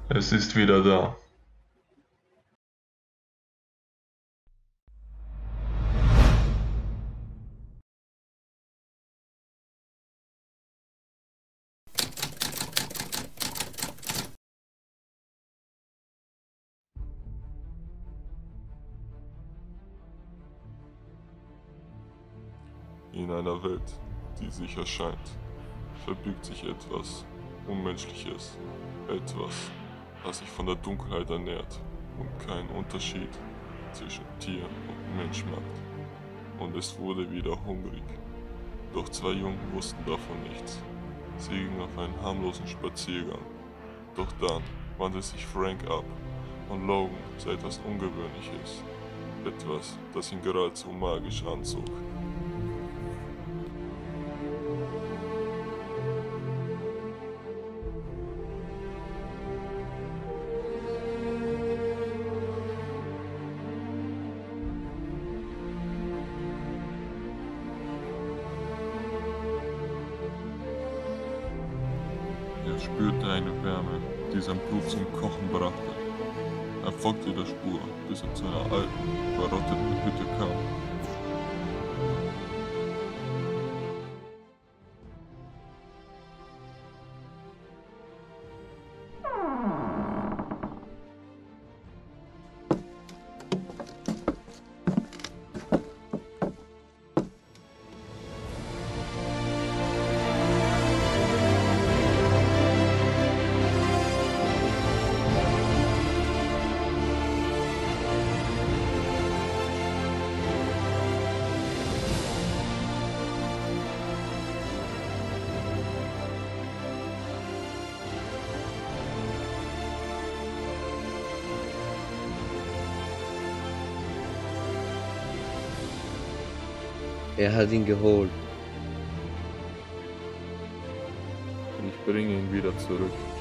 Es ist wieder da. In einer Welt, die sich erscheint, verbirgt sich etwas Unmenschliches, etwas, das sich von der Dunkelheit ernährt und keinen Unterschied zwischen Tier und Mensch macht. Und es wurde wieder hungrig. Doch zwei Jungen wussten davon nichts. Sie gingen auf einen harmlosen Spaziergang. Doch dann wandte sich Frank ab und Logan sah etwas Ungewöhnliches. Etwas, das ihn geradezu magisch anzog. Er spürte eine Wärme, die sein Blut zum Kochen brachte. Er folgte der Spur, bis er zu einer alten, verrotteten Hütte kam. Er hat ihn geholt. Und ich bringe ihn wieder zurück.